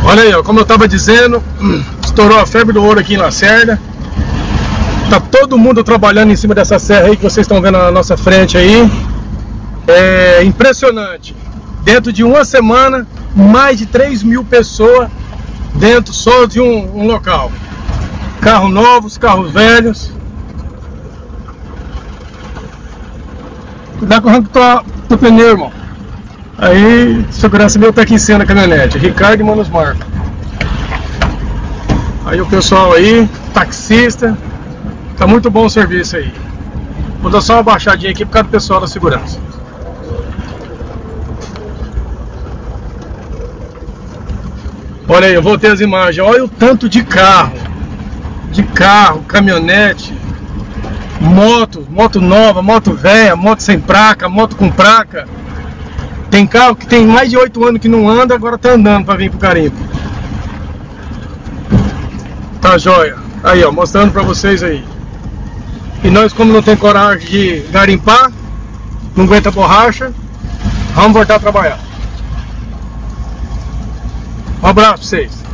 Olha aí, ó, como eu tava dizendo, estourou a febre do ouro aqui em Lacerda. Tá todo mundo trabalhando em cima dessa serra aí que vocês estão vendo na nossa frente aí. É impressionante. Dentro de uma semana, mais de 3.000 pessoas dentro só de um local. Carros novos, carros velhos. Cuidado com o arranco do pneu, irmão. Aí, segurança meu tá aqui em cima da caminhonete. Ricardo e Manos Marco. Aí o pessoal aí, taxista. Tá muito bom o serviço aí. Vou dar só uma baixadinha aqui por causa do pessoal da segurança. Olha aí, eu voltei as imagens. Olha o tanto de carro. Caminhonete, moto nova, moto velha, moto sem placa, moto com placa. Tem carro que tem mais de 8 anos que não anda, agora tá andando para vir pro garimpo. Tá joia. Aí, ó, mostrando para vocês aí. E nós, como não tem coragem de garimpar, não aguenta borracha, vamos voltar a trabalhar. Um abraço pra vocês.